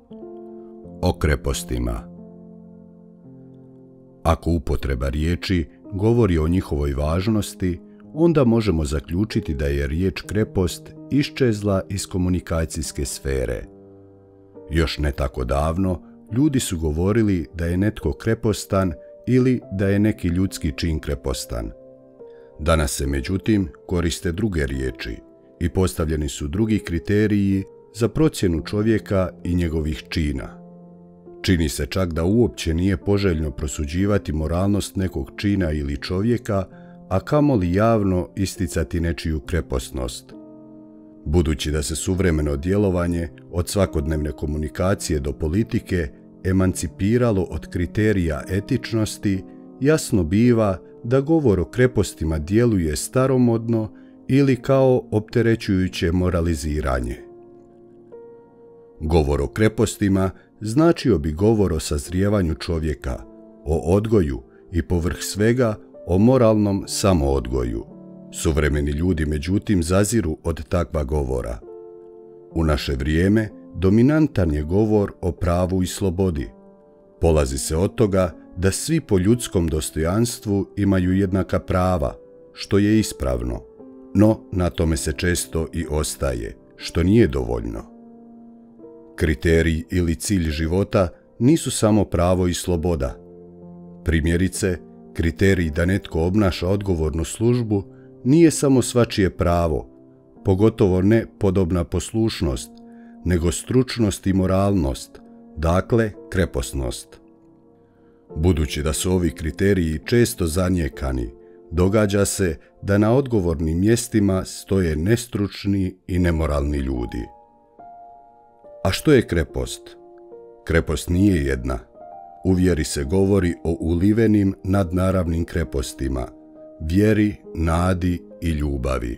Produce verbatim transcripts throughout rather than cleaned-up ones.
O krepostima. Ako upotreba riječi govori o njihovoj važnosti, onda možemo zaključiti da je riječ krepost iščezla iz komunikacijske sfere. Još ne tako davno, ljudi su govorili da je netko krepostan ili da je neki ljudski čin krepostan. Danas se, međutim, koriste druge riječi i postavljeni su drugi kriteriji za procjenu čovjeka i njegovih čina. Čini se čak da uopće nije poželjno prosuđivati moralnost nekog čina ili čovjeka, a kamoli javno isticati nečiju kreposnost. Budući da se suvremeno djelovanje od svakodnevne komunikacije do politike emancipiralo od kriterija etičnosti, jasno biva da govor o krepostima djeluje staromodno ili kao opterećujuće moraliziranje. Govor o krepostima značio bi govor o sazrijevanju čovjeka, o odgoju i povrh svega o moralnom samoodgoju. Suvremeni ljudi međutim zaziru od takva govora. U naše vrijeme dominantan je govor o pravu i slobodi. Polazi se od toga da svi po ljudskom dostojanstvu imaju jednaka prava, što je ispravno, no na tome se često i ostaje, što nije dovoljno. Kriterij ili cilj života nisu samo pravo i sloboda. Primjerice, kriterij da netko obnaša odgovornu službu nije samo svačije pravo, pogotovo ne podobna poslušnost, nego stručnost i moralnost, dakle kreposnost. Budući da su ovi kriteriji često zanijekani, događa se da na odgovornim mjestima stoje nestručni i nemoralni ljudi. A što je krepost? Krepost nije jedna. U vjeri se govori o ulivenim nadnaravnim krepostima, vjeri, nadi i ljubavi.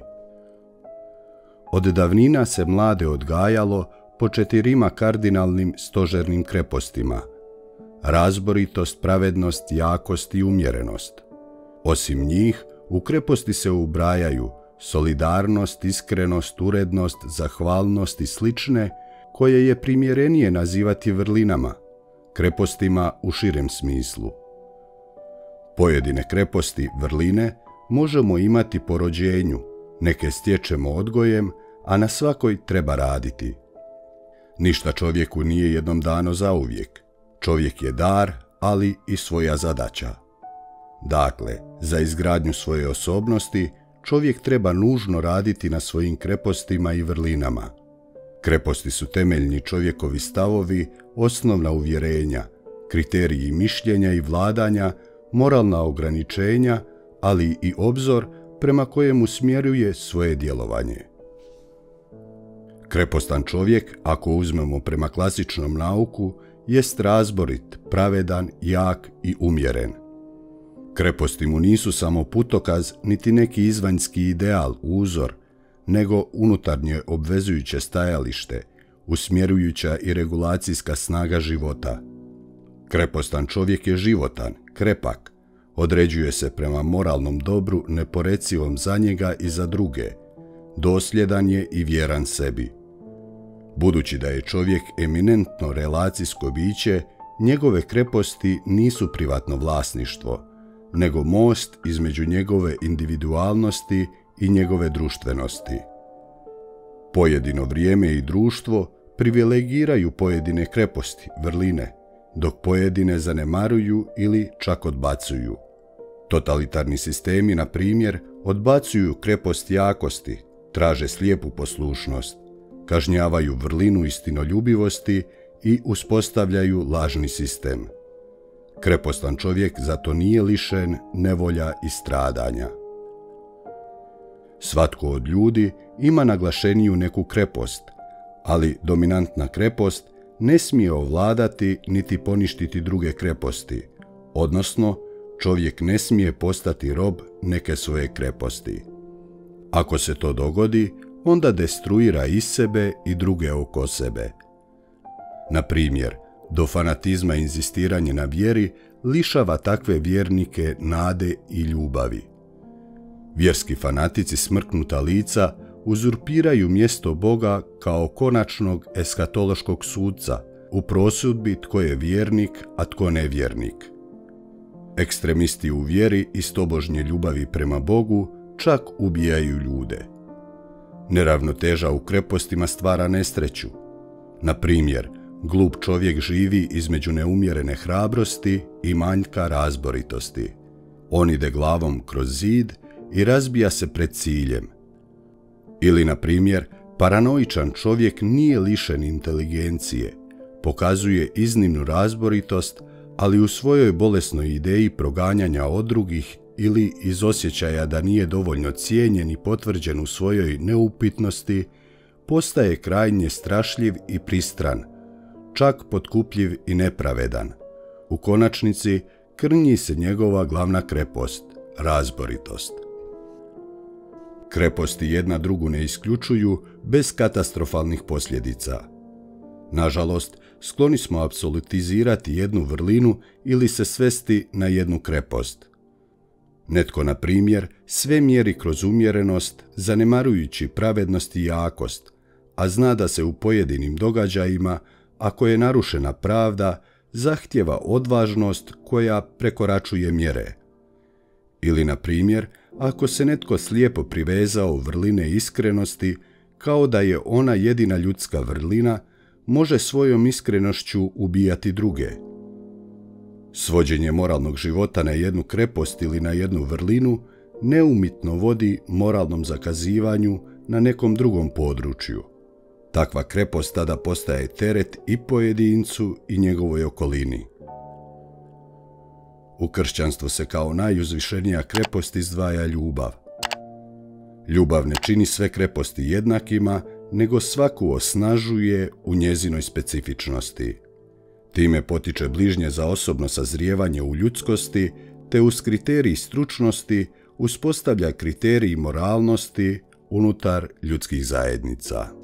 Od davnina se mlade odgajalo po četirima kardinalnim stožernim krepostima: razboritost, pravednost, jakost i umjerenost. Osim njih, u kreposti se ubrajaju solidarnost, iskrenost, urednost, zahvalnost i slične, koje je primjerenije nazivati vrlinama, krepostima u širem smislu. Pojedine kreposti, vrline, možemo imati po rođenju, neke stječemo odgojem, a na svakoj treba raditi. Ništa čovjeku nije jednom dano zauvijek. Čovjek je dar, ali i svoja zadaća. Dakle, za izgradnju svoje osobnosti čovjek treba nužno raditi na svojim krepostima i vrlinama. Kreposti su temeljni čovjekovi stavovi, osnovna uvjerenja, kriteriji mišljenja i vladanja, moralna ograničenja, ali i obzor prema kojemu smjeruje svoje djelovanje. Krepostan čovjek, ako uzmemo prema klasičnom nauku, jest razborit, pravedan, jak i umjeren. Kreposti mu nisu samo putokaz niti neki izvanjski ideal, uzor, nego unutarnje obvezujuće stajalište, usmjerujuća i regulacijska snaga života. Krepostan čovjek je životan, krepak, određuje se prema moralnom dobru neporecivom za njega i za druge, dosljedan je i vjeran sebi. Budući da je čovjek eminentno relacijsko biće, njegove kreposti nisu privatno vlasništvo, nego most između njegove individualnosti i njegove društvenosti. Pojedino vrijeme i društvo privilegiraju pojedine kreposti, vrline, dok pojedine zanemaruju ili čak odbacuju. Totalitarni sistemi, na primjer, odbacuju krepost jakosti, traže slijepu poslušnost, kažnjavaju vrlinu istinoljubivosti i uspostavljaju lažni sistem. Krepostan čovjek zato nije lišen nevolja i stradanja. Svatko od ljudi ima naglašeniju neku krepost, ali dominantna krepost ne smije ovladati niti poništiti druge kreposti, odnosno čovjek ne smije postati rob neke svoje kreposti. Ako se to dogodi, onda destruira i sebe i druge oko sebe. Na primjer, do fanatizma inzistiranje na vjeri lišava takve vjernike nade i ljubavi. Vjerski fanatici smrknuta lica uzurpiraju mjesto Boga kao konačnog eskatološkog sudca, u prosudbi tko je vjernik, a tko nevjernik. Ekstremisti u vjeri i stobožnje ljubavi prema Bogu čak ubijaju ljude. Neravnoteža u krepostima stvara nesreću. Na primjer, glup čovjek živi između neumjerene hrabrosti i manjka razboritosti. On ide glavom kroz zid i razbija se pred ciljem. Ili, na primjer, paranoičan čovjek nije lišen inteligencije, pokazuje iznimnu razboritost, ali u svojoj bolesnoj ideji proganjanja od drugih ili iz osjećaja da nije dovoljno cijenjen i potvrđen u svojoj neupitnosti, postaje krajnje strašljiv i pristran, čak potkupljiv i nepravedan. U konačnici krnji se njegova glavna krepost, razboritost. Kreposti jedna drugu ne isključuju bez katastrofalnih posljedica. Nažalost, skloni smo apsolutizirati jednu vrlinu ili se svesti na jednu krepost. Netko, na primjer, sve mjeri kroz umjerenost, zanemarujući pravednost i jakost, a zna da se u pojedinim događajima, ako je narušena pravda, zahtjeva odvažnost koja prekoračuje mjere. Ili, na primjer, ako se netko slijepo privezao vrline iskrenosti, kao da je ona jedina ljudska vrlina, može svojom iskrenošću ubijati druge. Svođenje moralnog života na jednu krepost ili na jednu vrlinu neumitno vodi moralnom zakazivanju na nekom drugom području. Takva krepost tada postaje teret i pojedincu i njegovoj okolini. U kršćanstvu se kao najuzvišenija krepost izdvaja ljubav. Ljubav ne čini sve kreposti jednakima, nego svaku osnažuje u njezinoj specifičnosti. Time potiče bližnje za osobno sazrijevanje u ljudskosti, te uz kriterij stručnosti uspostavlja kriterij moralnosti unutar ljudskih zajednica.